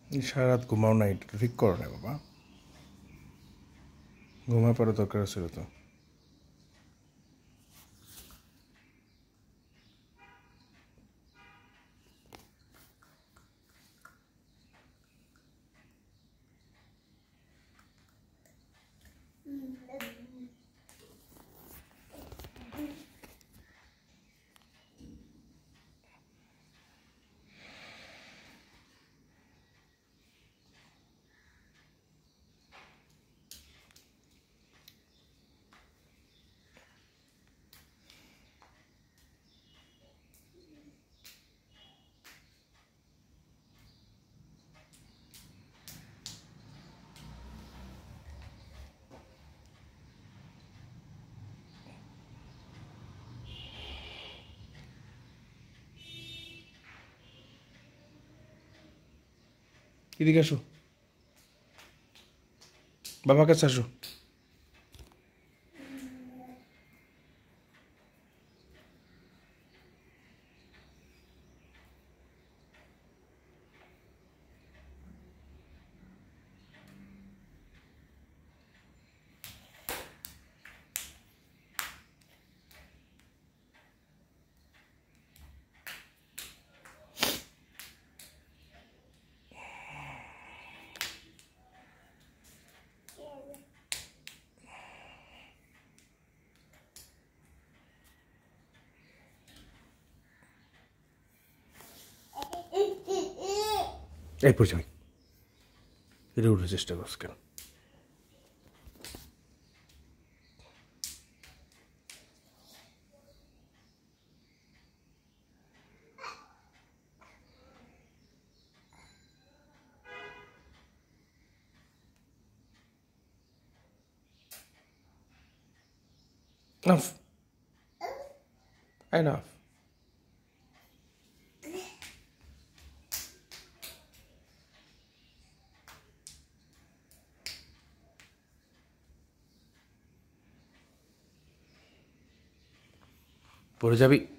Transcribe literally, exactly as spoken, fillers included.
সারা রাত ঘুমাও না, এটা ঠিক করো না বাবা, ঘুমা পড়া দরকার ছিল তো। এদিকে আসো, বাবার কাছে আসো। এই পড়ছি আমি, এটা উঠে চেষ্টা করছ কেন? Enough. Enough. পড়ে যাবি।